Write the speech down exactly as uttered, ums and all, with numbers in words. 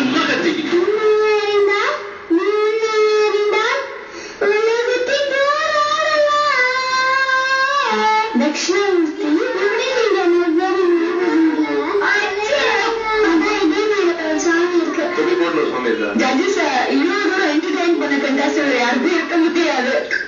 மூர்க்கத்தி judges இவ்வளவு தூரம் entertain பண்ண கண்டாஸ்டர் யாருக்கும் இருக்க முடியாது.